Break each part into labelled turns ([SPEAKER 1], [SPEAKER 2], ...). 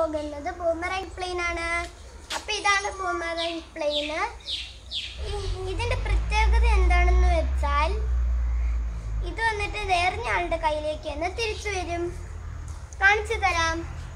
[SPEAKER 1] പോകുന്നത് boomerang plain ആണ്. അപ്പോൾ ഇതാണ് ബൂമറാങ് പ്ലെയിൻ. ഇതിന്റെ പ്രത്യേകത എന്താണെന്ന് വെച്ചാൽ ഇത് വന്നിട്ട് എറിഞ്ഞ ആളുടെ കയ്യിലേക്ക് തന്നെ തിരിച്ചു വരും. കാണിച്ചു തരാം.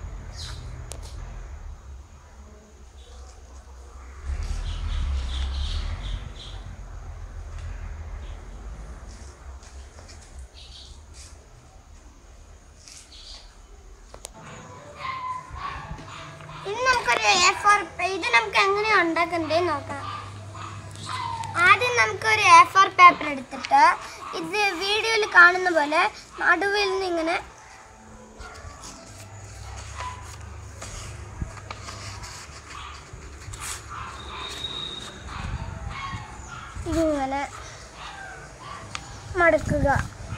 [SPEAKER 1] ഇനി നമുക്കൊരു ഇത് നമുക്ക് എങ്ങനെയാണ് ഉണ്ടാക്കുന്നത് നോക്കാം. ആദ്യം നമുക്കൊരു A4 പേപ്പർ എടുത്തിട്ട് ഇത് വീഡിയോയിൽ കാണുന്ന പോലെ നടുവിൽ നിന്ന് ഇങ്ങനെ മടക്കുക.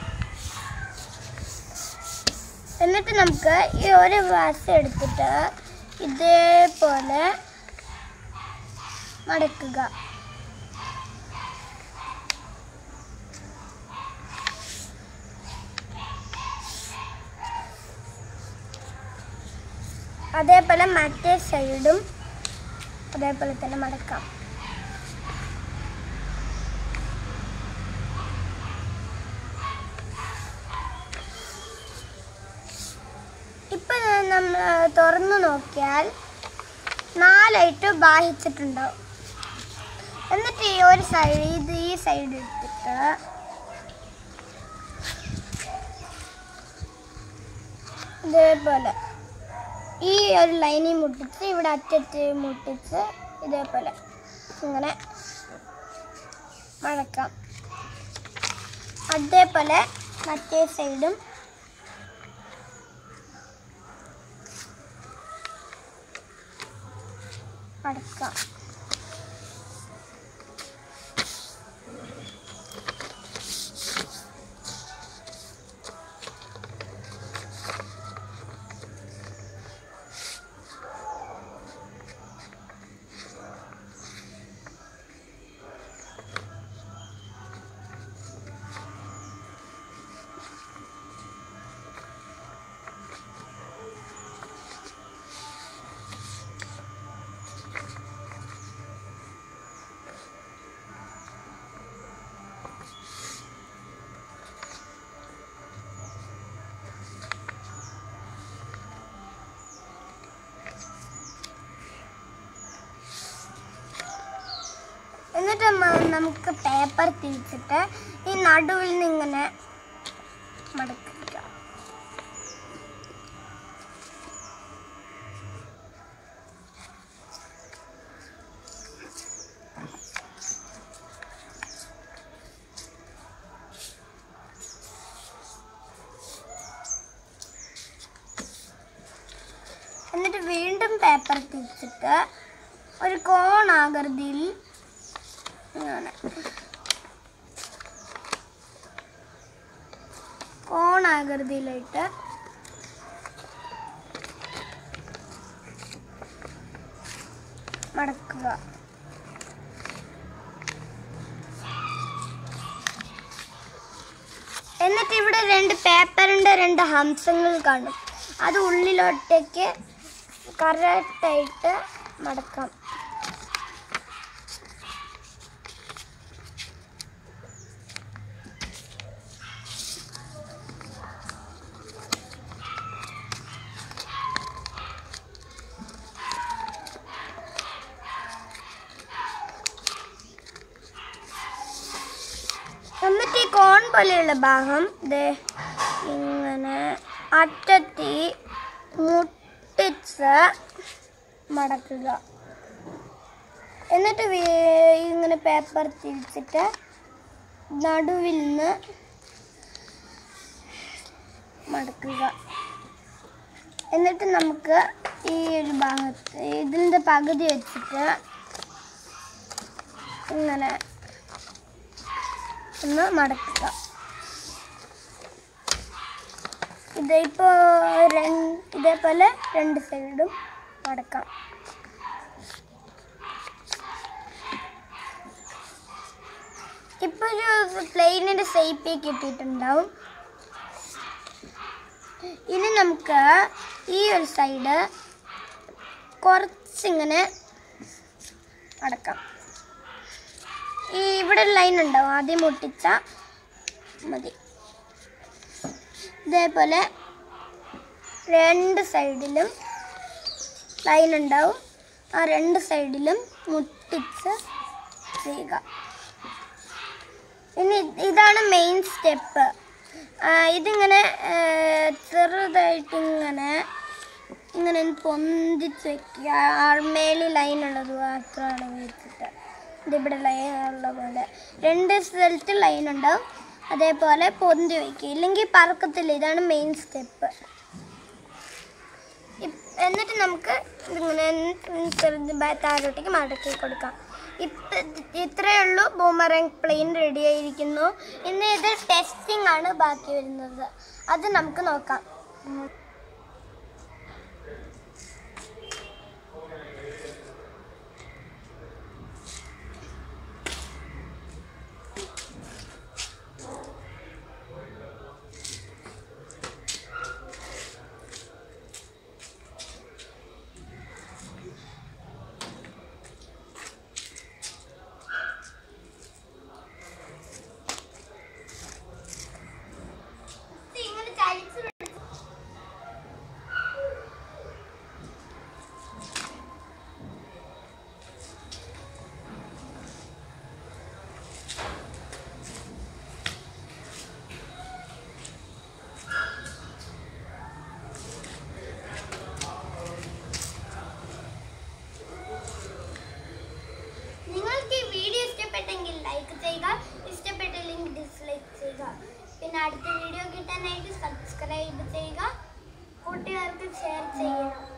[SPEAKER 1] എന്നിട്ട് നമുക്ക് ഈ ഒരു വശം എടുത്തിട്ട് ഇതേപോലെ മടക്കുക. അതേപോലെ മറ്റേ സൈഡും അതേപോലെ തന്നെ മടക്കാം. ഇപ്പം നമ്മൾ തുറന്നു നോക്കിയാൽ 4 ബാഹിച്ചിട്ടുണ്ടാവും. എന്നിട്ട് ഈ ഒരു സൈഡ് ഈ സൈഡ് എടുത്തിട്ട് ഇതേപോലെ ഈ ഒരു ലൈനിൽ മുട്ടിച്ച് ഇവിടെ അറ്റത്ത് മുട്ടിച്ച് ഇതേപോലെ ഇങ്ങനെ മടക്കാം. അതേപോലെ മറ്റേ സൈഡും മടക്കാം. എന്നിട്ട് നമുക്ക് പേപ്പർ തിരിച്ചിട്ട് ഈ നടുവിൽ നിന്ന് ഇങ്ങനെ മടക്കുക. എന്നിട്ട് വീണ്ടും പേപ്പർ തിരിച്ചിട്ട് ഒരു കോണാകൃതിയിൽ കോണാകൃതിയിലായിട്ട് മടക്കുക. എന്നിട്ട് ഇവിടെ 2 പേപ്പറിൻ്റെ 2 ഹംസങ്ങൾ കാണും. അത് ഉള്ളിലോട്ടേക്ക് കറക്റ്റായിട്ട് മടക്കാം. എന്നിട്ട് ഈ കോൺ പോലെയുള്ള ഭാഗം ഇങ്ങനെ അറ്റത്തി മുട്ടിച്ച് മടക്കുക. എന്നിട്ട് ഇങ്ങനെ പേപ്പർ തിരിച്ചിട്ട് നടുവിൽ നിന്ന് മടക്കുക. എന്നിട്ട് നമുക്ക് ഈ ഒരു ഭാഗത്ത് ഇതിൻ്റെ പകുതി വെച്ചിട്ട് ഇങ്ങനെ ഒന്ന് മടക്കുക. ഇതേപോലെ 2 സൈഡും മടക്കാം. ഇപ്പോൾ ഒരു പ്ലെയിനിൻ്റെ ഷേപ്പിൽ കിട്ടിയിട്ടുണ്ടാവും. ഇനി നമുക്ക് ഈ ഒരു സൈഡ് കുറച്ചിങ്ങനെ അടക്കാം. ഈ ഇവിടെ ലൈൻ ഉണ്ടാവും, ആദ്യം ഒട്ടിച്ചാൽ മതി. ഇതേപോലെ രണ്ട് സൈഡിലും ലൈൻ ഉണ്ടാവും, ആ രണ്ട് സൈഡിലും മുട്ടിച്ച് ചെയ്യുക. ഇനി ഇതാണ് മെയിൻ സ്റ്റെപ്പ്. ഇതിങ്ങനെ ചെറുതായിട്ട് ഇങ്ങനെ പൊന്തിച്ച് വയ്ക്കുക. മേളിൽ ലൈൻ ഉള്ളത് മാത്രമാണ് വെച്ചിട്ട് ഇതിവിടെ ലൈൻ ഉള്ള പോലെ രണ്ട് സ്ഥലത്ത് ലൈൻ ഉണ്ടാവും, അതേപോലെ പൊന്തി വയ്ക്കുക, ഇല്ലെങ്കിൽ പറക്കത്തില്ല. ഇതാണ് മെയിൻ സ്റ്റെപ്പ്. എന്നിട്ട് നമുക്ക് ഇങ്ങനെ താഴോട്ടേക്ക് മടക്കി കൊടുക്കാം. ഇത്രയേ ഉള്ളൂ. ബൂമറാങ് പ്ലെയിൻ റെഡി ആയിരിക്കുന്നു. ഇന്ന് ഇത് ടെസ്റ്റിംഗ് ആണ് ബാക്കി വരുന്നത്, അത് നമുക്ക് നോക്കാം. ലൈക്ക് ചെയ്യുക, ഇഷ്ടപ്പെട്ടില്ലെങ്കിൽ ഡിസ്ലൈക്ക് ചെയ്യുക. പിന്നെ അടുത്ത വീഡിയോ കിട്ടാനായിട്ട് സബ്സ്ക്രൈബ് ചെയ്യുക, കൂട്ടുകാർക്ക് ഷെയർ ചെയ്യണം.